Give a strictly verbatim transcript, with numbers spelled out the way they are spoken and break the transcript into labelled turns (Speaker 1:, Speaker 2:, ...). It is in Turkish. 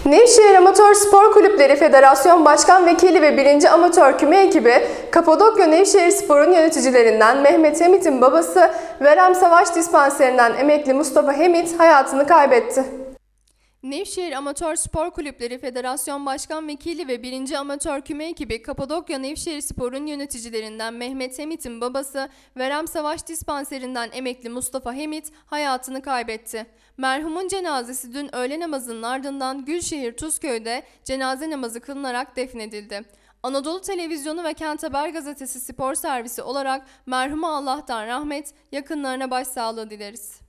Speaker 1: Nevşehir Amatör Spor Kulüpleri Federasyon Başkan Vekili ve birinci Amatör Küme ekibi, Kapadokya Nevşehir Spor'un yöneticilerinden Mehmet Hemit'in babası Verem Savaş Dispanserinden emekli Mustafa Hemit hayatını kaybetti. Nevşehir Amatör Spor Kulüpleri Federasyon Başkan Vekili ve birinci Amatör Küme ekibi, Kapadokya Nevşehir Spor'un yöneticilerinden Mehmet Hemit'in babası Verem Savaş Dispanserinden emekli Mustafa Hemit hayatını kaybetti. Merhumun cenazesi dün öğle namazının ardından Gülşehir Tuzköy'de cenaze namazı kılınarak defnedildi. Anadolu Televizyonu ve Kent Haber Gazetesi spor servisi olarak merhuma Allah'tan rahmet, yakınlarına başsağlığı dileriz.